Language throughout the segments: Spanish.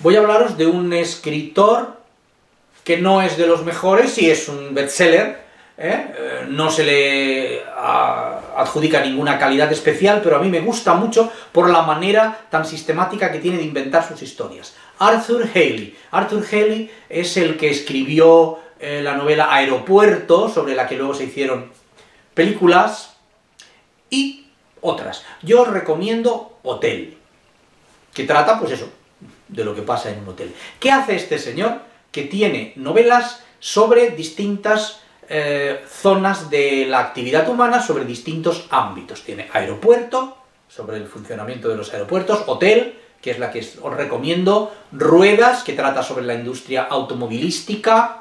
Voy a hablaros de un escritor que no es de los mejores y es un bestseller, no se le adjudica ninguna calidad especial, pero a mí me gusta mucho por la manera tan sistemática que tiene de inventar sus historias. Arthur Hailey. Arthur Hailey es el que escribió la novela Aeropuerto, sobre la que luego se hicieron películas, y otras. Yo os recomiendo Hotel, que trata, pues eso, de lo que pasa en un hotel. ¿Qué hace este señor? Que tiene novelas sobre distintas zonas de la actividad humana, sobre distintos ámbitos. Tiene Aeropuerto, sobre el funcionamiento de los aeropuertos, Hotel, que es la que os recomiendo, Ruedas, que trata sobre la industria automovilística,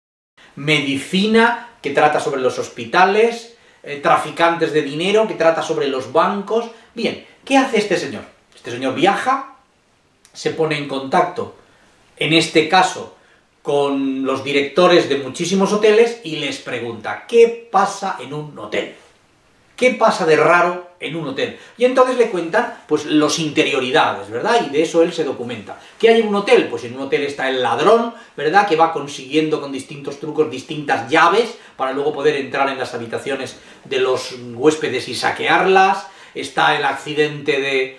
Medicina, que trata sobre los hospitales, Traficantes de dinero, que trata sobre los bancos. Bien, ¿qué hace este señor? Este señor viaja, se pone en contacto, en este caso, con los directores de muchísimos hoteles y les pregunta, ¿qué pasa en un hotel? ¿Qué pasa de raro en un hotel? Y entonces le cuentan, pues, las interioridades, ¿verdad? Y de eso él se documenta. ¿Qué hay en un hotel? Pues en un hotel está el ladrón, ¿verdad? Que va consiguiendo con distintos trucos distintas llaves para luego poder entrar en las habitaciones de los huéspedes y saquearlas. Está el accidente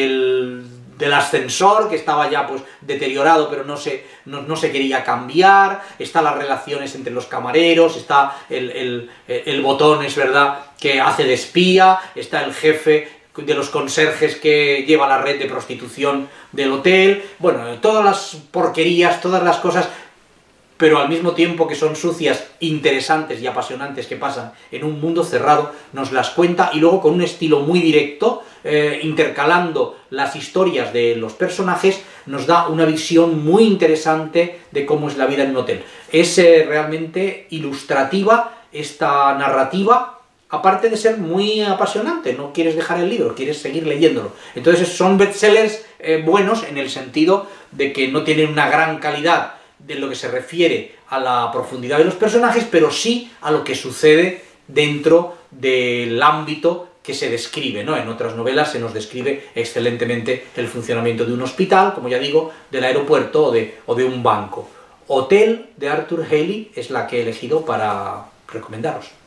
del ascensor, que estaba ya pues deteriorado, pero no se quería cambiar. Está las relaciones entre los camareros, está el botón, es verdad, que hace de espía, está el jefe de los conserjes que lleva la red de prostitución del hotel, bueno, todas las porquerías, todas las cosas, pero al mismo tiempo que son sucias, interesantes y apasionantes que pasan en un mundo cerrado, nos las cuenta, y luego con un estilo muy directo, intercalando las historias de los personajes, nos da una visión muy interesante de cómo es la vida en un hotel. Es realmente ilustrativa esta narrativa, aparte de ser muy apasionante, no quieres dejar el libro, quieres seguir leyéndolo. Entonces son bestsellers buenos en el sentido de que no tienen una gran calidad de lo que se refiere a la profundidad de los personajes, pero sí a lo que sucede dentro del ámbito que se describe, ¿no? En otras novelas se nos describe excelentemente el funcionamiento de un hospital, como ya digo, del aeropuerto o de un banco. Hotel, de Arthur Hailey, es la que he elegido para recomendaros.